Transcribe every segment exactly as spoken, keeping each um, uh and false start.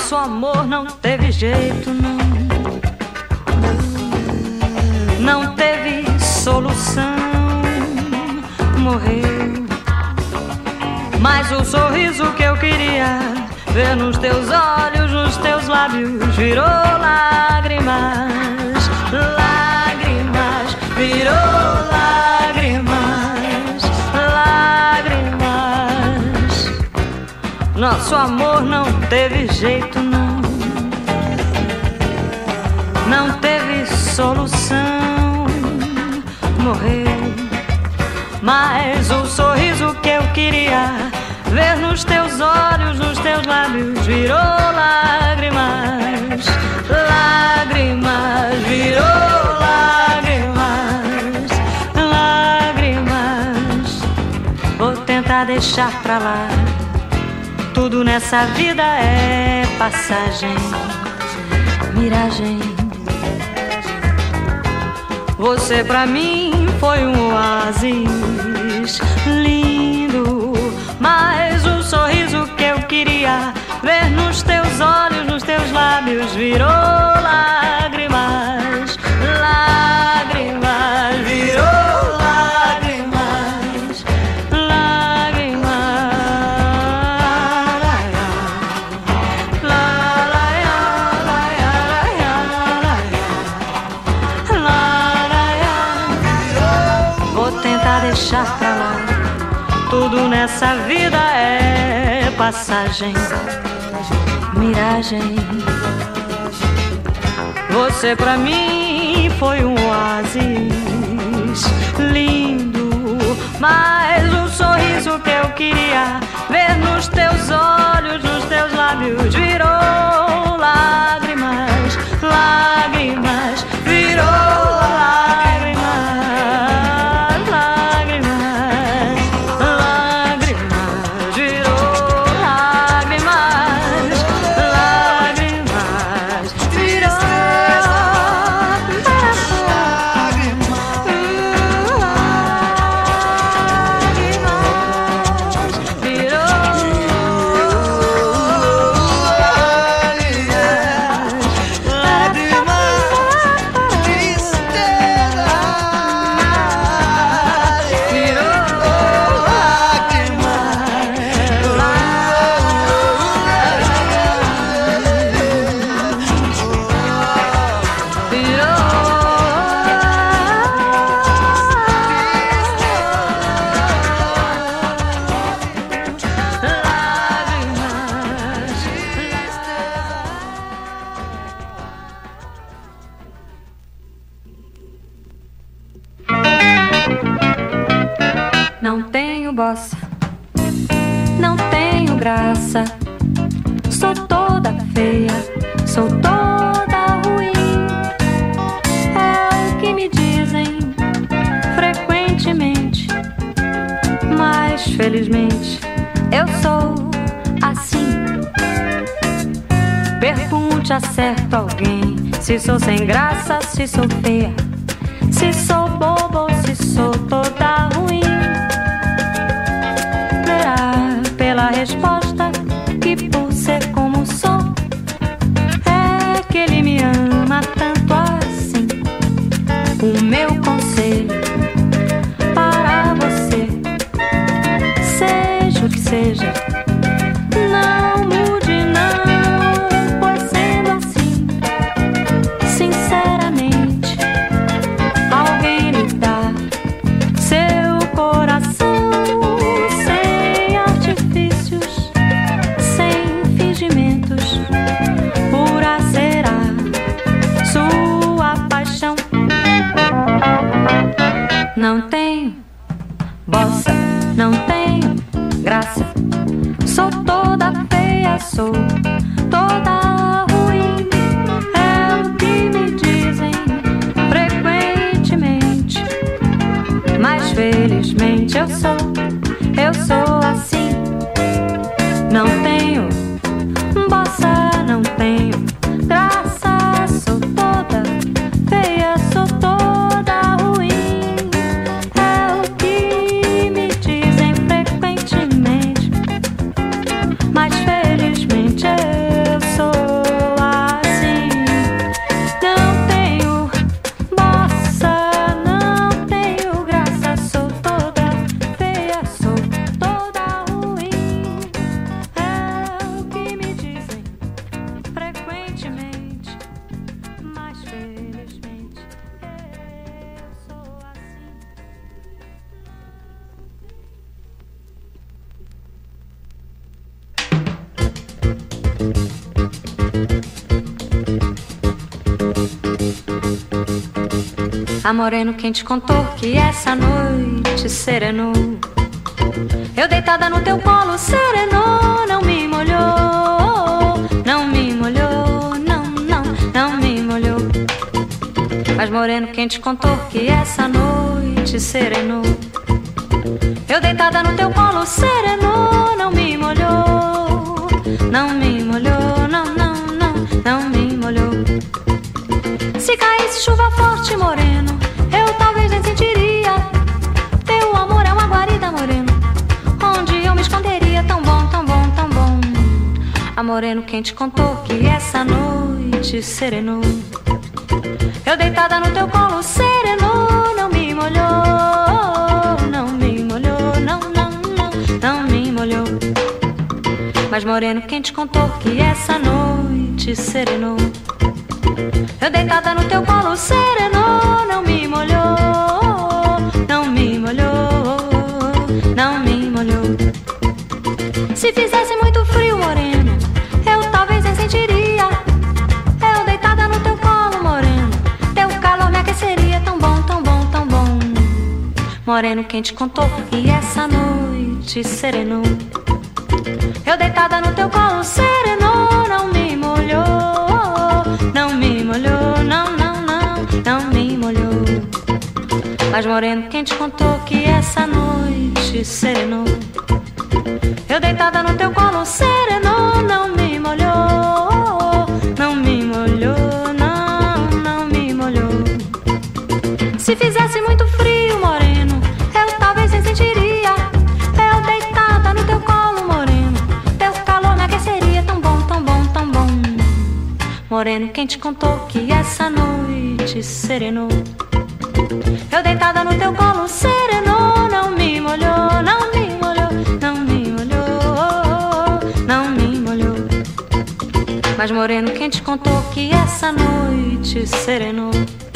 Nosso amor não teve jeito, não. Não teve solução. Morreu. Mas o sorriso que eu queria ver nos teus olhos, nos teus lábios, virou lágrimas. Lágrimas, virou lágrimas. Lágrimas. Nosso amor não teve jeito, não. Não teve solução. Morreu. Mas o sorriso que eu queria ver nos teus olhos, nos teus lábios, virou lágrimas. Lágrimas, virou lágrimas. Lágrimas. Vou tentar deixar pra lá. Tudo nessa vida é passagem, miragem. Você pra mim foi um oásis lindo, mas o sorriso que eu queria ver nos teus olhos, nos teus lábios, virou lágrimas. Lágrimas, virou lágrimas. Lágrimas. Vou tentar deixar pra lá. Tudo nessa vida é passagem, miragem. Você pra mim foi um oásis lindo, mas o sorriso que eu queria ver nos teus olhos, nos teus lábios, virou lágrimas. Lágrimas, virou lágrimas. Não tenho bossa, não tenho graça, sou toda feia, sou toda ruim. É o que me dizem frequentemente, mas felizmente eu sou assim. Pergunte a certo alguém se sou sem graça, se sou feia, se sou bobo ou se sou toda ruim. Pela resposta que por ser como sou é que ele me ama tanto assim. O meu conselho para você, seja o que seja, não mude não, pois sendo assim, sinceramente, alguém lhe dá seu coração. Não tenho bossa, não tenho graça, sou toda feia, sou toda ruim. É o que me dizem frequentemente, mas felizmente eu sou, eu sou assim. Não tenho bossa, não tenho graça, sou toda feia, sou toda ruim. Mas felizmente eu sou A moreno quem te contou que essa noite serenou. Eu deitada no teu colo serenou, não me molhou, não me molhou, não, não, não me molhou. Mas moreno quem te contou que essa noite serenou. Eu deitada no teu colo serenou, não me molhou, não me molhou, não, não, não, não me molhou. Se caísse chuva forte, moreno, eu talvez nem sentiria. Teu amor é uma guarida, moreno, onde eu me esconderia. Tão bom, tão bom, tão bom. A moreno quem te contou que essa noite serenou. Eu deitada no teu colo serenou, não me molhou, não me molhou, não, não, não, não me molhou. Mas moreno quem te contou que essa noite serenou. Eu deitada no teu colo serenou, não me molhou, não me molhou, não me molhou. Se fizesse muito frio, moreno, eu talvez nem sentiria. Eu deitada no teu colo, moreno, teu calor me aqueceria. Tão bom, tão bom, tão bom. Moreno quem te contou que essa noite serenou. Eu deitada no teu colo serenou, não me molhou, não me molhou, não, não, não, não me molhou. Mas moreno quem te contou que essa noite serenou. Eu deitada no teu colo serenou, não me molhou, não me molhou, não, não me molhou. Se fizesse muito frio, moreno, eu talvez nem sentiria. Eu deitada no teu colo, moreno, teu calor me aqueceria. Tão bom, tão bom, tão bom. Moreno quem te contou que essa noite serenou. Eu deitada no teu colo serenou, não me molhou, não me molhou, não me molhou, não me molhou. Mas moreno quem te contou que essa noite serenou.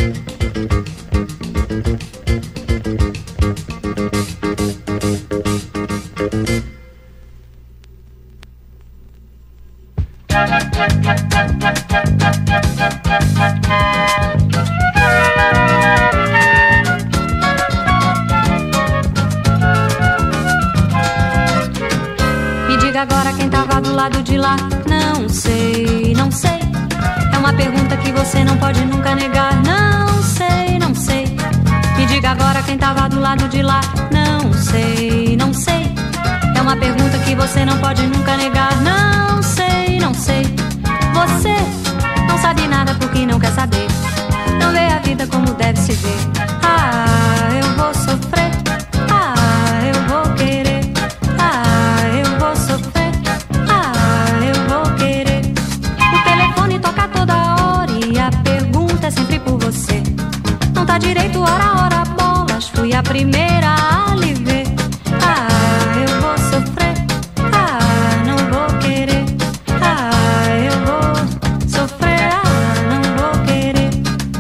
Me diga agora quem tava do lado de lá. Não sei, não sei. É uma pergunta que você não pode nunca negar. Não sei, não sei. Me diga agora quem tava do lado de lá. Não sei, não sei. É uma pergunta que você não pode nunca negar. Não sei, não sei. Você não sabe nada porque não quer saber. Não vê a vida como deve se ver. Ah, eu vou sofrer. Ah, eu vou querer. Ah, eu vou sofrer. Ah, eu vou querer. O telefone toca toda hora e a pergunta é sempre por você. Não tá direito, hora, hora, bolas. Fui a primeira a lhe ver. Ah, eu vou sofrer. Ah, não vou querer. Ah, eu vou sofrer. Ah, não vou querer.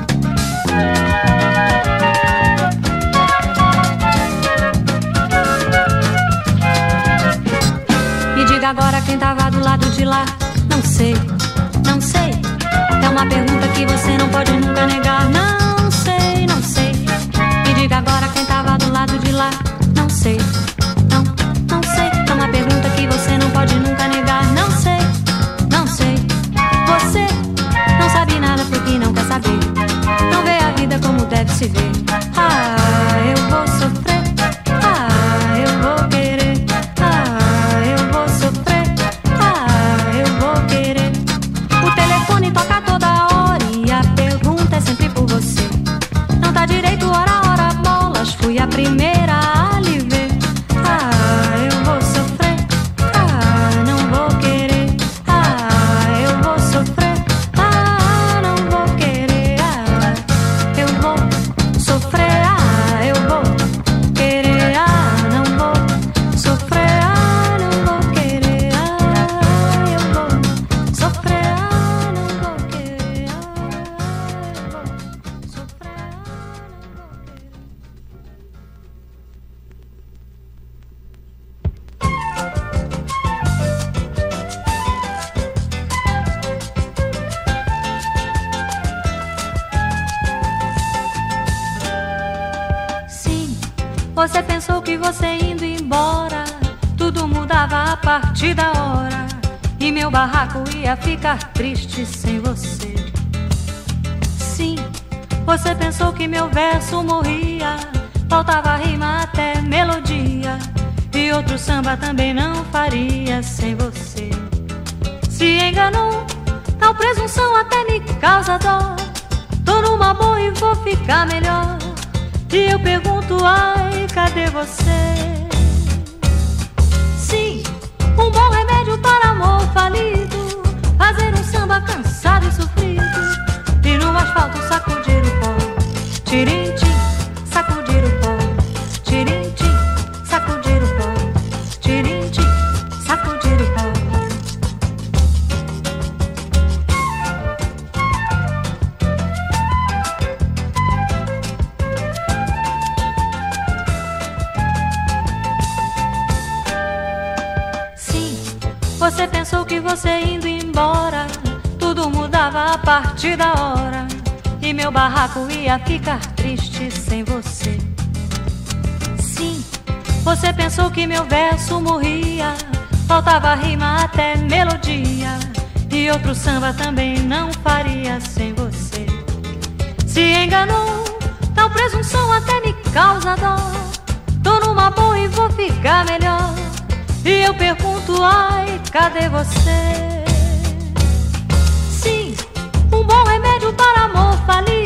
Me diga agora quem tava do lado de lá. Não sei, não sei. É uma pergunta que você não pode nunca negar. Não sei, não sei. Me diga agora quem tava do lado de lá. Não sei, não, não sei. É uma pergunta que você não pode nunca negar. Não sei, não sei. Você não sabe nada porque não quer saber. Não vê a vida como deve se ver. Ah, eu vou sofrer. Ah, eu vou querer. Ah, eu vou sofrer. Ah, eu vou querer. O telefone toca toda hora e a pergunta é sempre por você. Não tá direito, hora, hora, bolas. Fui a primeira a lhe ver. Ah, eu vou sofrer. Ah, não vou querer. Ah, eu vou sofrer. Ah, não vou querer. Ah, eu vou Você pensou que você indo embora tudo mudava a partir da hora, e meu barraco ia ficar triste sem você. Sim, você pensou que meu verso morria, faltava rima até melodia, e outro samba também não faria sem você. Se enganou, tal presunção até me causa dó. Tô numa boa e vou ficar melhor, e eu pergunto, ai, cadê você? Sim, um bom remédio para amor falido, fazer um samba cansado e sofrido, e no asfalto sacudir o pó, tirim-tim, sacudir o pó, tirim-tim, sacudir o pó, tirim-tim, sacudir o pó. Você pensou que você indo embora tudo mudava a partir da hora, e meu barraco ia ficar triste sem você. Sim, você pensou que meu verso morria, faltava rima até melodia, e outro samba também não faria sem você. Se enganou, tal presunção até me causa dó. Tô numa boa e vou ficar melhor, e eu pergunto, ai, cadê você? Sim, um bom remédio para amor falido,